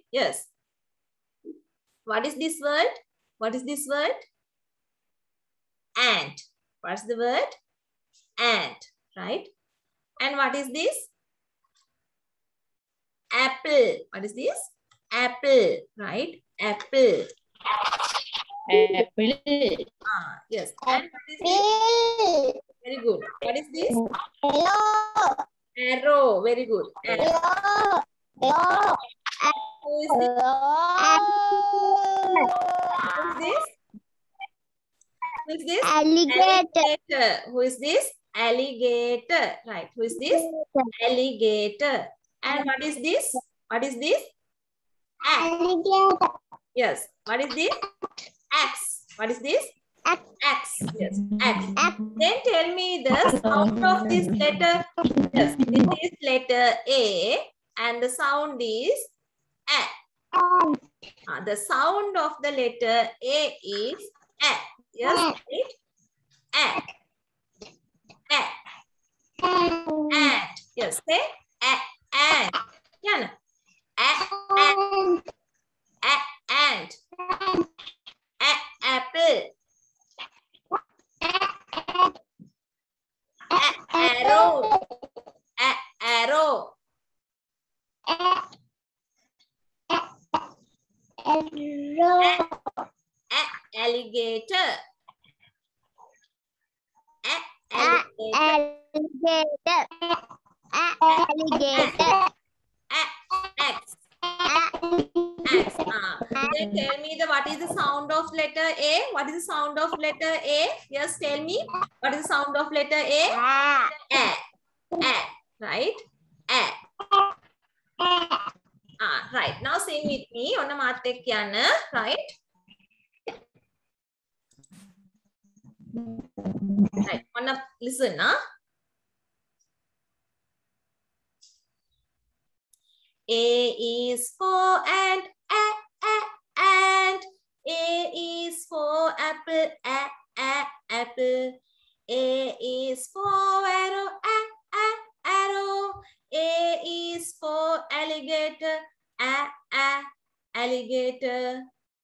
Yes. What is this word? What is this word? Ant. What's the word? Ant, right? And what is this? Apple. What is this? Apple, right? Apple. Apple. Yes. And what is this? Very good. What is this? Arrow. Very good. Arrow. Who is this? Who is this? Who is this? Alligator. Who is this? Alligator. Right. Who is this? Alligator. And what is this? What is this? Axe. Yes. What is this? Axe. What is this? Axe. Yes. Axe. Then tell me the sound of this letter. Yes. This is letter A and the sound is A. The sound of the letter A is A. Yes. Right? A. A. Ant. Yes. Say ant. Yeah. Ant. Ant. Apple. Arrow. Arrow. Alligator. Alligator. Axe. Then tell me what is the sound of letter A? What is the sound of letter A? Yes, tell me. What is the sound of letter A? A. Right? A. Right. Now sing with me. Onna maatte kiyanna. Right? Right. Onna listen. A is for ant. Ant. A is for apple. Apple. A is for arrow. Arrow. A is for alligator. Alligator.